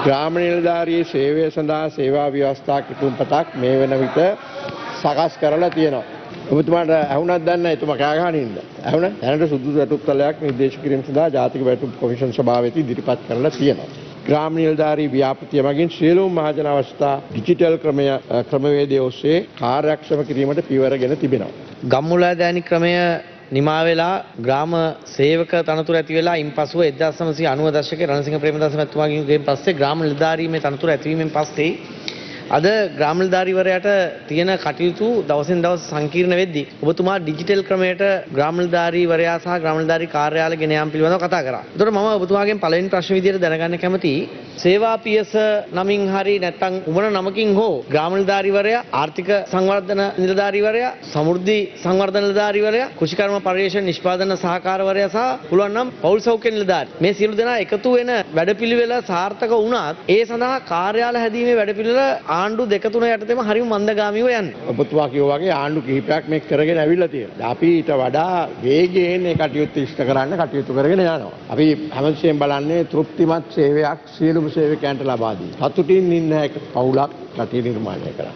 ග්‍රාම නිලධාරී සේවය සඳහා සේවා ව්‍යවස්ථා කිතුම්පතක් මේ වෙන විට සකස් කරලා තියෙනවා. ඔබතුමාට ඇහුණක් දන්නේ නැහැ එතුමා කෑ ගහන ඉන්න. ඇහුණා? දැනට සුදුසු වැටුප්තලයක් නිර්දේශ කිරීම සඳහා ජාතික වැටුප් කොමිෂන් සභාවෙත් ඉදිරිපත් කරලා තියෙනවා. ග්‍රාම නිලධාරී ව්‍යාපෘතිය මගින් සියලුම මහජන අවශ්‍යතා ඩිජිටල් ක්‍රමවේදය ඔස්සේ කාර්යක්ෂම කිරීමට පියවරගෙන තිබෙනවා. ගම්මුලාදෑනි ක්‍රමය නිමා වෙලා ග්‍රාම සේවක තනතුර ඇති වෙලා ඉන්පසුව 1990 දශකයේ රණසිංහ ප්‍රේමදාස මහත්මයාගෙන් පස්සේ ග්‍රාම නිලධාරීමේ තනතුර ඇතිවීමෙන් පස්සේ අද ග්‍රාම නිලධාරීවරයාට තියෙන කටයුතු දවසින් දවස සංකීර්ණ වෙද්දී ඔබතුමා ඩිජිටල් ක්‍රමයට ග්‍රාම නිලධාරීවරයා සහ ග්‍රාම නිලධාරී කාර්යාලය ගෙන යාම පිළිබඳව කතා කරා. ඒතකොට මම ඔබතුමාගෙන් පළවෙනි ප්‍රශ්න විදියට දැනගන්න කැමතියි සේවා පියස නමින් හරි නැත්නම් උමන නමකින් හෝ ග්‍රාම නිලධාරීවරයා ආර්ථික සංවර්ධන නිලධාරීවරයා සමෘද්ධි සංවර්ධන නිලධාරීවරයා කෘෂිකර්ම පරිශ්‍රණ නිෂ්පාදන සහකාරවරයා සහ පුළුවන් නම් පෞල් සෞඛ්‍ය නිලධාරී මේ සියලු දෙනා එකතු වෙන වැඩපිළිවෙල සාර්ථක වුණත් ඒ සඳහා කාර්යාල හැදීමේ වැඩපිළිවෙල ආණ්ඩු දෙක තුන යටතේම හරිම මන්දගාමීව යන්නේ. ඔබතුමා කියෝ වගේ ආණ්ඩු කිහිපයක් මේක කරගෙන ඇවිල්ලා තියෙනවා. අපි ඊට වඩා වේගයෙන් මේ කටයුතු ඉෂ්ට කරන්න කටයුතු කරගෙන යනවා. අපි හැමතිස්සෙම බලන්නේ තෘප්තිමත් සේවයක් සියලුම සේවකයන්ට ලබා දී. සතුටින් ඉන්න එක පවුලක් රටේ නිර්මාණය කරා.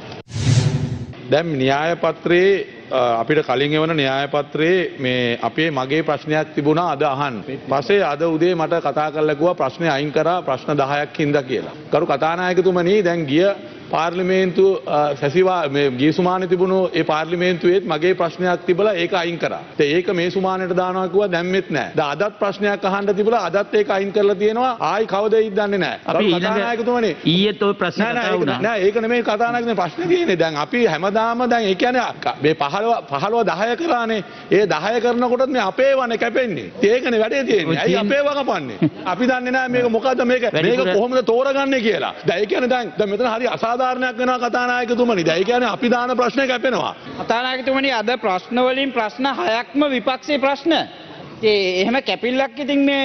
දැන් න්‍යාය පත්‍රයේ අපිට කලින් එවන න්‍යාය පත්‍රයේ මේ අපේ මගේ ප්‍රශ්නයක් තිබුණා අද අහන්න. පස්සේ අද උදේ මට කතා කරලා කිව්වා ප්‍රශ්නේ අයින් කරා ප්‍රශ්න 10ක් හින්දා කියලා. කරු කතානායකතුමනි දැන් ගිය පාර්ලිමේන්තු සැසිවා මේ ගිය සුමානේ තිබුණු ඒ පාර්ලිමේන්තුවේත් මගේ ප්‍රශ්නයක් තිබලා ඒක අයින් කරා. ඒක මේ සුමානට දානවා කිව්වා දැම්මෙත් නැහැ. දැන් අදත් ප්‍රශ්නයක් අහන්න තිබුණා අදත් ඒක අයින් කරලා තියෙනවා. ආයි කවදද දන්නේ නැහැ. අපි කතානායකතුමනි ඊයේත් ওই ප්‍රශ්න කතා වුණා. නෑ ඒක නෙමෙයි කතානායකතුමනි ප්‍රශ්නේ තියෙන්නේ. දැන් අපි හැමදාම දැන් ඒ කියන්නේ මේ 15 10 කරානේ. ඒ 10 කරනකොටත් මේ අපේ වනේ කැපෙන්නේ. ඒකනේ වැඩේ තියෙන්නේ. ඇයි අපේ වකපන්නේ? අපි දන්නේ නැහැ මේක මොකද්ද මේක කොහොමද තෝරගන්නේ කියලා. දැන් ඒ කියන්නේ දැන් මෙතන හරි අසාධාරණයක් වෙනවා කතානායකතුමනි. දැන් ඒ කියන්නේ අපි දාන ප්‍රශ්නේ කැපෙනවා. කතානායකතුමනි අද ප්‍රශ්න වලින් ප්‍රශ්න 6ක්ම විපක්ෂයේ ප්‍රශ්න. එහෙම කැපිල්ලක් ඉතින් මේ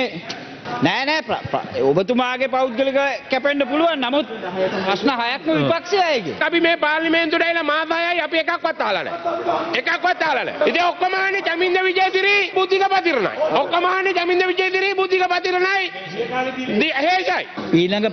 නෑ ඔබතුමාගේ පෞද්ගලික කැපෙන්න පුළුවන්. නමුත් ප්‍රශ්න 6ක්ම විපක්ෂයේ අයගේ. අපි මේ පාර්ලිමේන්තුවට ඇවිල්ලා මාස 6යි අපි එකක්වත් අහලා නැහැ. එකක්වත් අහලා නැහැ. ඉතින් ඔක්කොම ආන්නේ ජමින්ද විජේතිරි බුද්ධික පතිරණයි. ඔක්කොම ආන්නේ ජමින්ද විජේතිරි බුද්ධික පතිරණයි. හේෂයි. ඊළඟ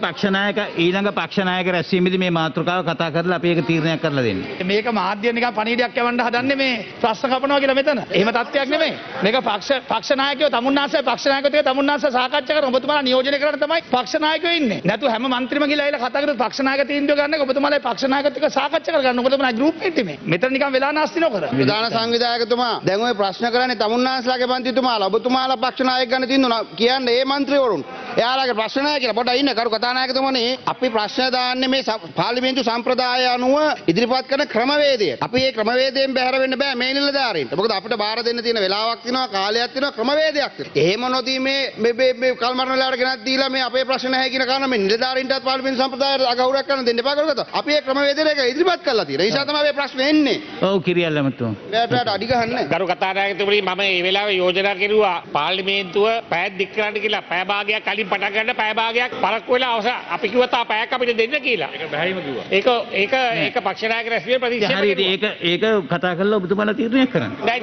පක්ෂ නායක රැස්වීමේදී මේ මාතෘකාව කතා කරලා අපි ඒක තීරණයක් කරලා දෙන්න. මේක මාධ්‍ය නිකන් පණිවිඩයක් යවන්න හදන්නේ මේ ප්‍රශ්න කපනවා කියලා මෙතන. එහෙම තත්ත්වයක් නෙමෙයි. මේක පක්ෂ නායකයෝ තමුන්නාසේ පක්ෂ නායකයෝ තමුන්නාසේ සාකච්ඡා කරන ඔබතුමාලා නියෝජනය කරන්න තමයි පක්ෂ නායකයෝ ඉන්නේ. නැතු හැම මන්ත්‍රීම ගිහලා ඇවිල්ලා කතා කරලා පක්ෂ නායක තීන්දුව ගන්න එක ඔබතුමාලා පක්ෂ නායකත් එක්ක සාකච්ඡා කරගන්න. මොකද මොනවා ගෲප් එකේ මේ. මෙතන නිකන් වෙලා නැස්ති නොකර. ප්‍රධාන සංවිධායකතුමා දැන් ওই ප්‍රශ්න කරන්නේ තමුන්නාස්ලාගේ මන්ත්‍රීතුමාලා ඔබතුමාලා පක්ෂ නායක ගන්න තීන්දුව කියන්නේ ඒ මන්ත්‍රීවරුන්. එයාලගේ ප්‍රශ්න නැහැ කියලා පොඩ්ඩක් ඉන්න කරු කතානායකතුමනි අපි ප්‍රශ්න දාන්නේ මේ පාර්ලිමේන්තු සම්ප්‍රදාය අනුව ඉදිරිපත් කරන ක්‍රමවේදය. අපි මේ ක්‍රමවේදයෙන් බැහැර වෙන්න බෑ මේ නිලධාරීන්ට. මොකද අපිට බාර දෙන්න තියෙන වෙලාවක් තියෙනවා කාලයක් තියෙනවා ක්‍රමවේදයක් තියෙනවා. එහෙම නොදී මේ කල්මරණ වෙලාවට ගෙනත් දීලා මේ අපේ ප්‍රශ්න නැහැ කියන කාරණා මේ නිලධාරීන්ටත් පාර්ලිමේන්තු සම්ප්‍රදායට අගෞරවයක් කරන්න දෙන්න එපා කරුගත. අපි මේ ක්‍රමවේදයට ඉදිරිපත් කරලා තියෙනවා. ඒ නිසා තමයි මේ ප්‍රශ්නේ එන්නේ. ඔව් කිරියල්ලමතුමා. මෙයාට අඩි ගහන්නේ. ගරු කතානායකතුමනි මම මේ වෙලාවේ යෝජනා කෙරුවා පාර්ලිමේන්තුව පැය දික් කරන්න කියලා. පැය භාගයක් කලින් පටන් ගන්න පැය භාගයක් පරක්කු වෙලා අපි කිව්වා තා පැයක් අපිට දෙන්න කියලා. ඒක බැහැයිම කිව්වා. ඒක පක්ෂ නායක රැස්වීමේ ප්‍රතික්ෂේප හරියට ඒක කතා කරලා ඔබතුමාලා තීරණයක් කරන්න. දැන්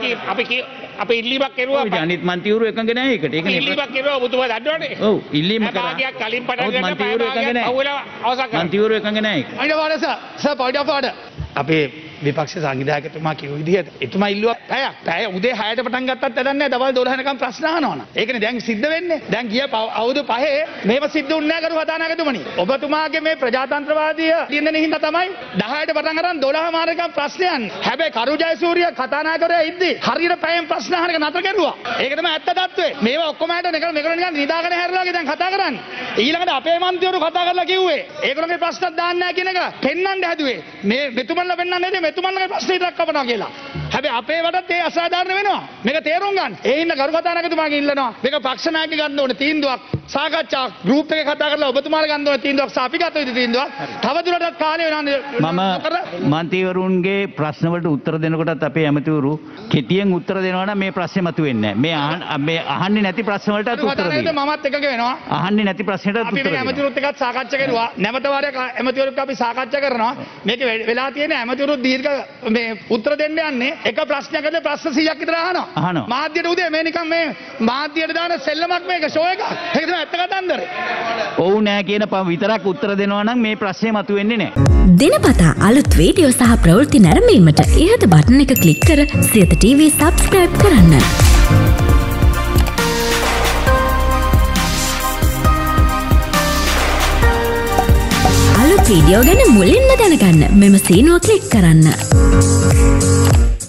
අපි ඉල්ලීමක් කෙරුවා. අනිත් මන්ත්‍රීවරු එකඟ නැහැ ඒකට. ඒක නේ. ඉල්ලීමක් කෙරුවා ඔබතුමා දන්නවනේ. ඔව් ඉල්ලීම කරා. භාගයක් කලින් පටන් ගන්න පැය භාගයක් අවුලා අවසන් කරා. මන්ත්‍රීවරු එකඟ නැහැ ඒක. අයිඩ වාඩ සර් පොඩි අපාඩ. අපේ විපක්ෂ සංවිධායකතුමා කිව්ව විදිහට එතුමා ඉල්ලුවා පැය උදේ 6ට පටන් ගත්තත් වැඩක් නැහැ දවල් 12 වෙනකම් ප්‍රශ්න අහනවනම්. ඒකනේ දැන් සිද්ධ වෙන්නේ. දැන් ගිය අවුරුදු 5 මේව සිද්ධ වුණේ නැහැ කරු කතානායකතුමනි. ඔබතුමාගේ මේ ප්‍රජාතන්ත්‍රවාදී දින්දෙන හින්දා තමයි 10ට පටන් අරන් 12 මාරකම් ප්‍රශ්න යන්නේ. හැබැයි කරු ජයසූරිය කතානායකවරයා ඉද්දි හරියට පැයෙන් ප්‍රශ්න අහන එක නතර කරුවා. ඒක තමයි ඇත්ත තත්ත්වය. මේව ඔක්කොම හැට මේක නිකන් නිදාගෙන හැරලාගේ දැන් කතා කරන්නේ. ඊළඟට අපේ මන්ත්‍රීවරු කතා කරලා කිව්වේ ඒගොල්ලෝගේ ප්‍රශ්නත් දාන්න නැහැ කියන එක පෙන්වන්න හැදුවේ. මේ මෙතුමන්ලා පෙන්වන්න නේද මෙතුමන්ලගේ ප්‍රශ්න ඉදක් කපනවා කියලා. හැබැයි අපේ වටත් ඒ අසාධාරණ වෙනවා. මේක තේරුම් ගන්න. ඒ ඉන්න කරු කතානායකතුමාගෙන් ඉල්ලනවා. මේක පක්ෂ නායක ගන්න ඕනේ තීන්දුවක්. සාකච්ඡා ගෲප් එකේ කතා කරලා ඔබතුමාලා ගන්න ඕනේ තීන්දුවක්. අපි ගත යුතු තීන්දුවක්. තවදුරටත් කාලය වෙනවා. මම මන්ත්‍රීවරුන්ගේ ප්‍රශ්න වලට උත්තර දෙනකොටත් අපේ ඇමතිවරු කෙටියෙන් උත්තර දෙනවා නම් මේ ප්‍රශ්නේ මතුවෙන්නේ නැහැ. මේ අහන්නේ නැති ප්‍රශ්න වලටත් උත්තර දෙනවා. මමත් එකක වෙනවා. අහන්නේ නැති ප්‍රශ්නෙටත් උත්තර දෙනවා. අපි ඇමතිවරුත් එක්කත් සාකච්ඡා කරුවා. නැවත වාරයක් ඇමතිවරුත් අපි සාකච්ඡා කරනවා. මේක වෙලා තියෙන ඇමතිවරුත් දීර්ඝ මේ උත්තර දෙන්න යන්නේ එක ප්‍රශ්නයකට ප්‍රශ්න 100ක් විතර අහනවා. මාධ්‍යයට උදේ මේ නිකන් මේ මාධ්‍යයට දාන සෙල්ලමක් මේක ෂෝ එකක්. ඒක තමයි ඇත්ත කතන්දරේ. ඔව් නෑ කියන විතරක් උත්තර දෙනවා නම් මේ ප්‍රශ්නේ මතුවෙන්නේ නෑ. දිනපතා අලුත් වීඩියෝ සහ ප්‍රවෘත්ති නැරඹීමට ඉහත බටන් එක ක්ලික් කර සියත TV subscribe කරන්න. අලුත් වීඩියෝ ගැන මුලින්ම දැනගන්න මෙම සීනුව ක්ලික් කරන්න.